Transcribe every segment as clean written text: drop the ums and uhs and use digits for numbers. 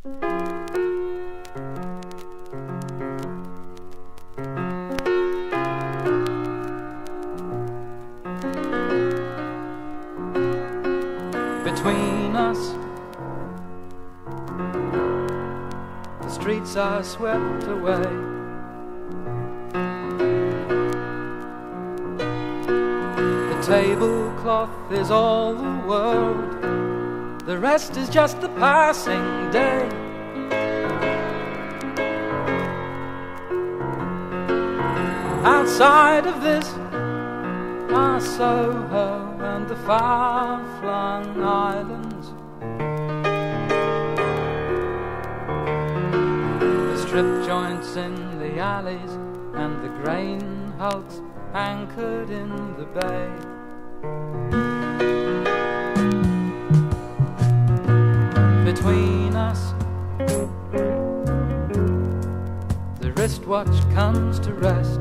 Between us, the streets are swept away. The tablecloth is all the world, the rest is just the passing day. Outside of this are Soho and the far-flung islands, the strip joints in the alleys and the grain hulks anchored in the bay. Between us, the wristwatch comes to rest.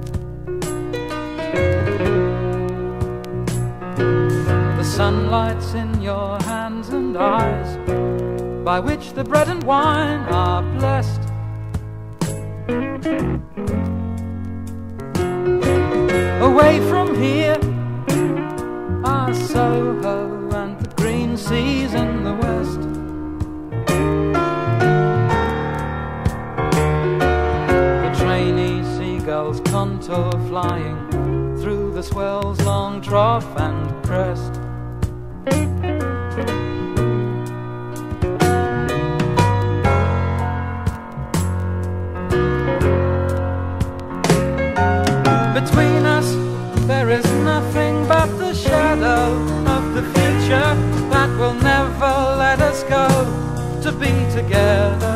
The sunlight's in your hands and eyes, by which the bread and wine are blessed. Away from here are Soho and the green seas in the west. The trainee seagulls contour flying through the swell's long trough and crest. Between us there is nothing but the shadow of the future that will never let us go to be together.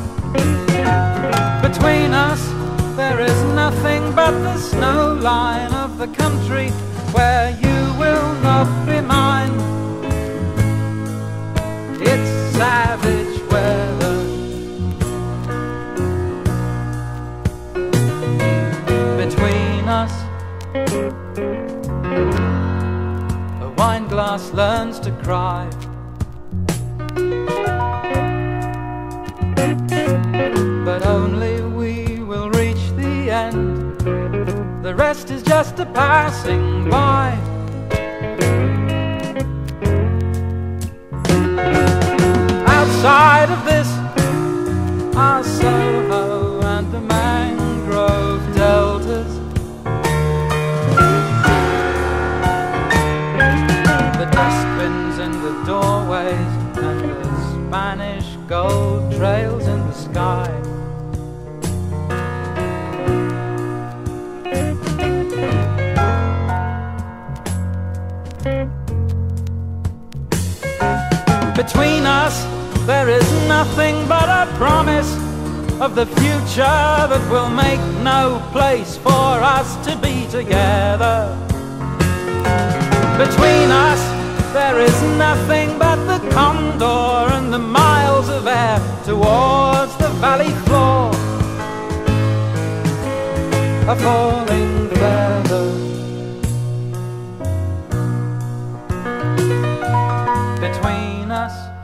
Between us there is nothing but the snow line of the country where you will not be mine. It's savage weather. Between us, a wine glass learns to cry. But only we will reach the end. The rest is just a passing by. Outside of this are Soho and the mangrove deltas, the dustbins in the doorways and the Spanish gold trails in the sky. Between us there is nothing but a promise of the future that will make no place for us to be together. Between us there is nothing but the condor and the miles of air towards the valley floor, a falling feather. Between us